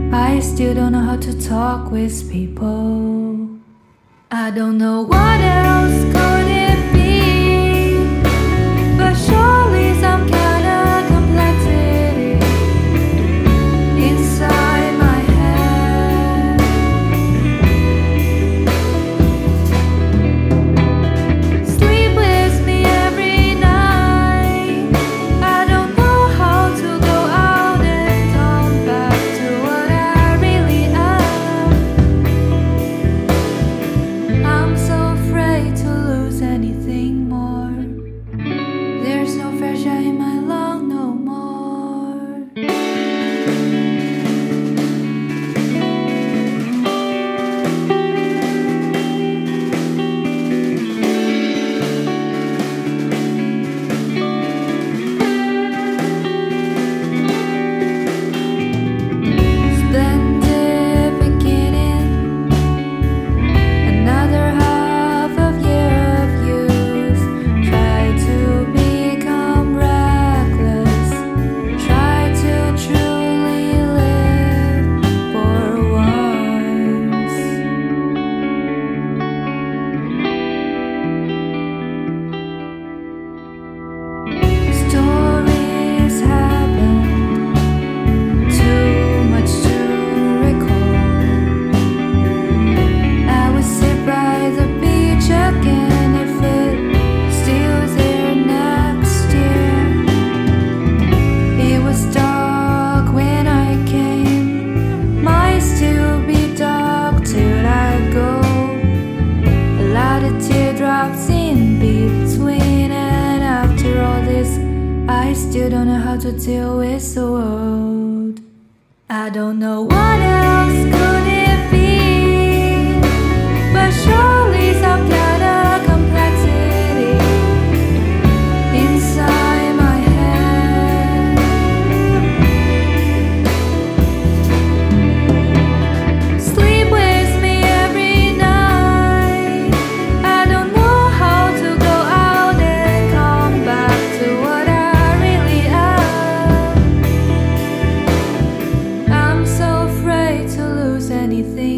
I still don't know how to talk with people. I don't know what else could it be, but surely some kind of complexity inside my head. Sleep with me every night. I don't know how to go out and come back to what I really am. I'm so afraid to lose anything more. There's no fresh air in my lung no more. Splendid beginning, another half of year of youth. Try to become reckless, try to truly live for once. Stories happen, too much to recall. I would sit by the beach again if it still there next year. It was dark when I came, might still be dark till I go. A lot of teardrops in between, and after all this, I still don't know how to deal with the world. I don't know what else could it be, but surely some kind of complexity inside my head. Sleep with me every night. I don't know how to go out and come back to what I really am. I'm so afraid to lose anything